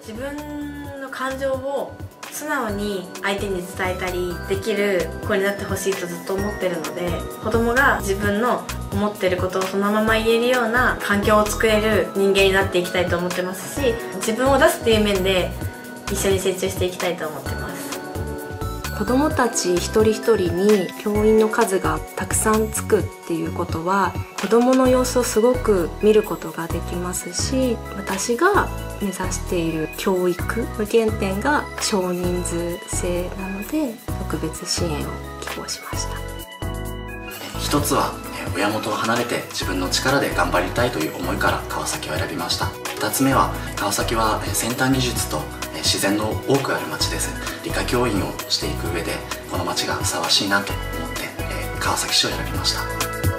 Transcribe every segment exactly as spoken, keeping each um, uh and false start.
自分の感情を素直に相手に伝えたりできる子になってほしいとずっと思ってるので、子供が自分の思ってることをそのまま言えるような環境を作れる人間になっていきたいと思ってますし、自分を出すっていう面で一緒に成長していきたいと思ってます。 子どもたち一人一人に教員の数がたくさんつくっていうことは、子どもの様子をすごく見ることができますし、私が目指している教育の原点が少人数制なので、特別支援を希望しました。 一つは親元を離れて自分の力で頑張りたいという思いから川崎を選びました。二つ目は、川崎は先端技術と自然の多くある町です。理科教員をしていく上でこの町がふさわしいなと思って川崎市を選びました。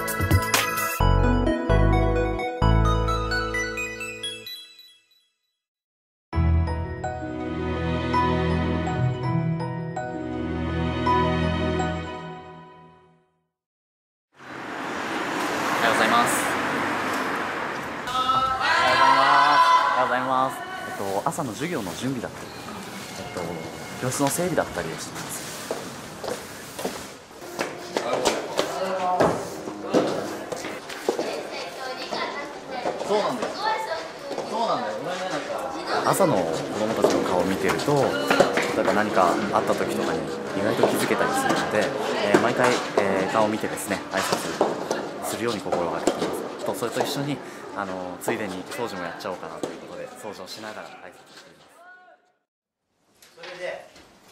おはようございます。おはようございます。えっと朝の授業の準備だったり、えっと教室の整備だったりをしています。そうなんです。そうなんだよ。朝の子供たちの顔を見てると、例えば何かあった時とかに意外と気づけたりするので、えー、毎回、えー、顔を見てですね、挨拶するように心がけています。とそれと一緒にあのついでに掃除もやっちゃおうかなということで、掃除をしながら挨拶しています。それで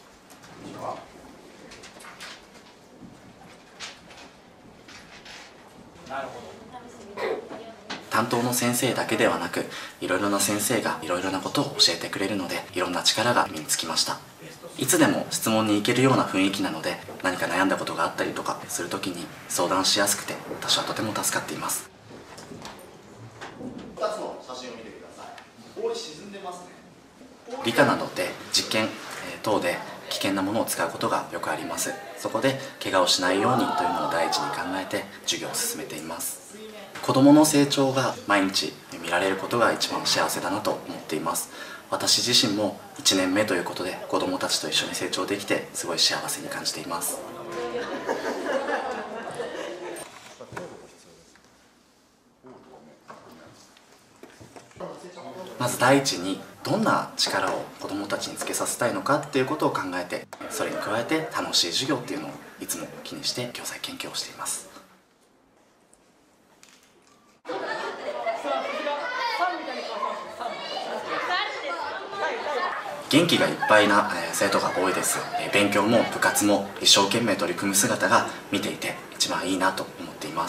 なるほど。 担当の先生だけではなく、いろいろな先生がいろいろなことを教えてくれるので、いろんな力が身につきました。いつでも質問に行けるような雰囲気なので、何か悩んだことがあったりとかするときに相談しやすくて、私はとても助かっています。ふたつの写真を見てください。氷沈んでますね。理科などで実験等で危険なものを使うことがよくあります。そこで怪我をしないようにというのを第一に考えて授業を進めています。子どもの成長が毎日見られることが一番幸せだなと思っています。私自身もいちねんめということで子どもたちと一緒に成長できて、すごい幸せに感じています。まず第一に、どんな力を子どもたちにつけさせたいのかっていうことを考えて、それに加えて楽しい授業っていうのをいつも気にして教材研究をしています。元気がいっぱいな生徒が多いです。勉強も部活も一生懸命取り組む姿が見ていて一番いいなと思っています。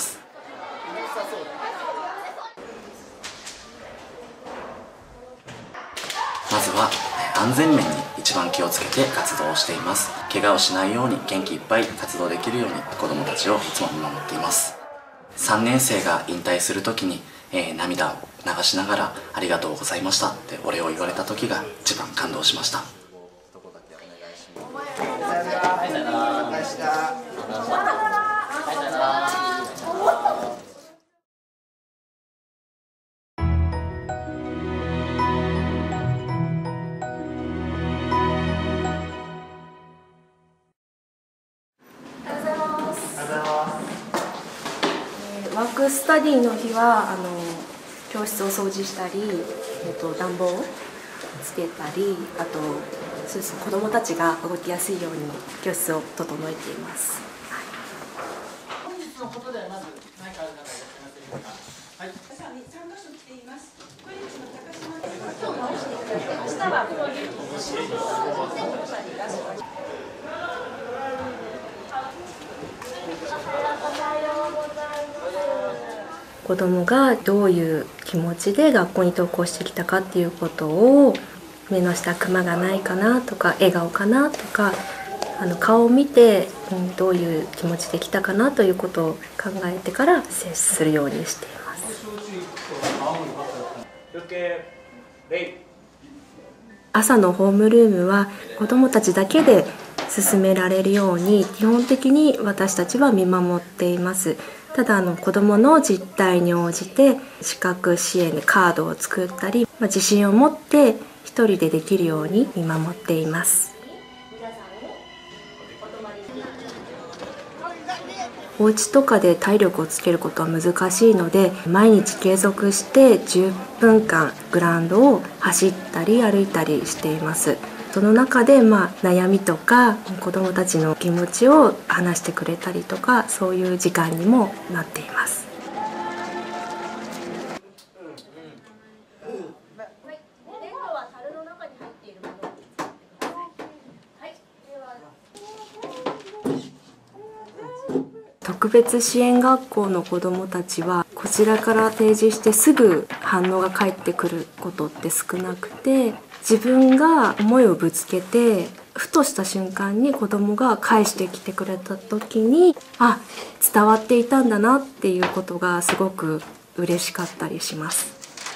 まずは安全面に一番気をつけて活動をしています。怪我をしないように元気いっぱい活動できるように子どもたちをいつも見守っています。さんねん生が引退する時に、えー、涙を流しながら「ありがとうございました」ってお礼を言われた時が一番感動しました。 ワークスタディの日はあの教室を掃除したり、えっと、暖房をつけたり、あとそうです、子どもたちが動きやすいように教室を整えています。 本日のことではまず何かある方いらっしゃいませんか。はい。さん箇所来ています。これですの高島です。今日直していただいて、明日はプロジェクトの仕事を子どもがどういう気持ちで学校に登校してきたかっていうことを、目の下クマがないかなとか、笑顔かなとか、あの顔を見て、うん、どういう気持ちで来たかなということを考えてから接するようにしています。朝のホームルームは子どもたちだけで進められるように基本的に私たちは見守っています。ただあの子どもの実態に応じて視覚支援でカードを作ったり、まあ、自信を持って一一人でできるように見守っています。お家とかで体力をつけることは難しいので、毎日継続してじゅっぷんかんグラウンドを走ったり歩いたりしています。その中で、まあ、悩みとか子どもたちの気持ちを話してくれたりとか、そういう時間にもなっています。特別支援学校の子どもたちはこちらから提示してすぐ反応が返ってくることって少なくて、自分が思いをぶつけてふとした瞬間に子どもが返してきてくれた時に、あ、伝わっていたんだなっていうことがすごく嬉しかったりします。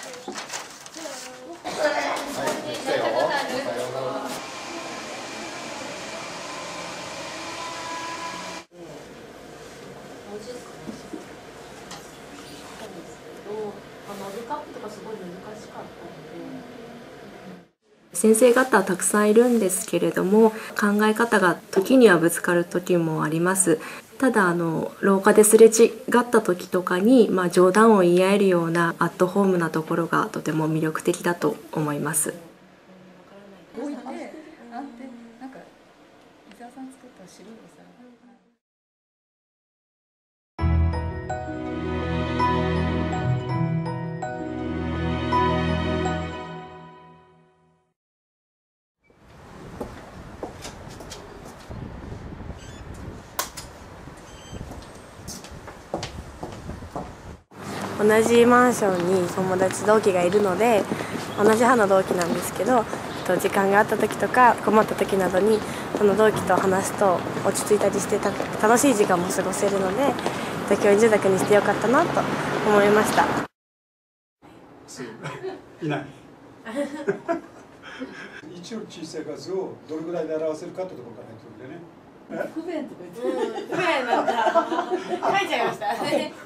先生方はたくさんいるんですけれども、考え方が時にはぶつかる時もあります。ただあの廊下ですれ違った時とかに、まあ、冗談を言い合えるようなアットホームなところがとても魅力的だと思います。 置いて、なんてなんか伊沢さん作った白いお皿。 同じマンションに友達同期がいるので、同じ班の同期なんですけど、時間があった時とか困った時などにその同期と話すと落ち着いたりしてた楽しい時間も過ごせるので、教員住宅にしてよかったなと思いました。 いないいちより小さい数をどれぐらいで表せるかってところからやってるんでね。 不便とか言って、 不便だった書いちゃいました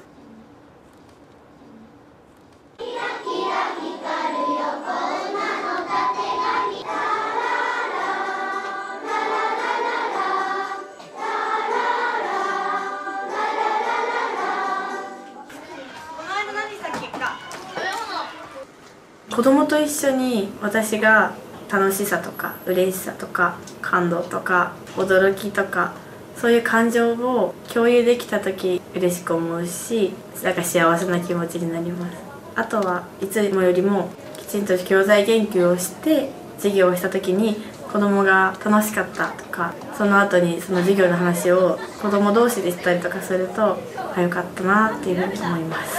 子供と一緒に私が楽しさとか嬉しさとか感動とか驚きとかそういう感情を共有できた時嬉しく思うし、なんか幸せな気持ちになります。あとはいつもよりもきちんと教材研究をして授業をした時に子供が楽しかったとか、その後にその授業の話を子供同士でしたりとかすると、あ、よかったなっていうふうに思います。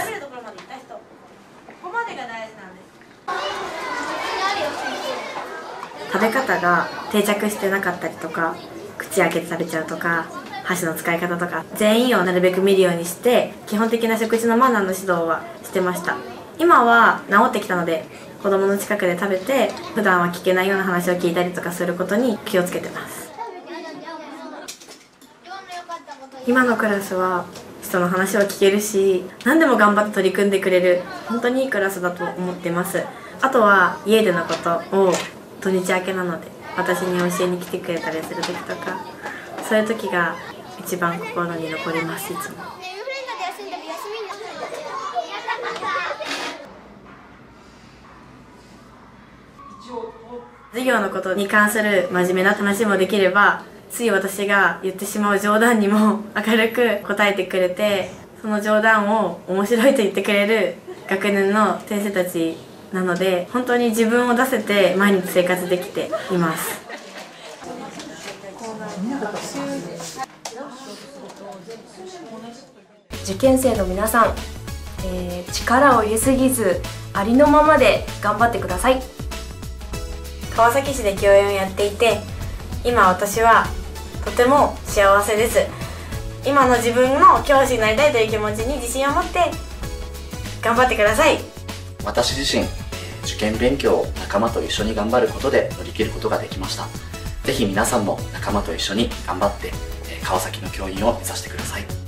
食べ方が定着してなかったりとか、口開けて食べちゃうとか、箸の使い方とか全員をなるべく見るようにして基本的な食事のマナーの指導はしてました。今は治ってきたので子供の近くで食べて普段は聞けないような話を聞いたりとかすることに気をつけてます。今のクラスは人の話を聞けるし、何でも頑張って取り組んでくれる本当にいいクラスだと思ってます。あとは家でのことを土日明けなので私に教えに来てくれたりする時とか、そういう時が一番心に残ります。いつも授業のことに関する真面目な話もできれば、つい私が言ってしまう冗談にも明るく答えてくれて、その冗談を面白いと言ってくれる学年の先生たちなので、本当に自分を出せて毎日生活できています。 受験生の皆さん、えー、力を入れすぎずありのままで頑張ってください。 川崎市で教員をやっていて、今私はとても幸せです。今の自分の教師になりたいという気持ちに自信を持って頑張ってください。 私自身、受験勉強を仲間と一緒に頑張ることで乗り切ることができました。ぜひ皆さんも仲間と一緒に頑張って川崎の教員を目指してください。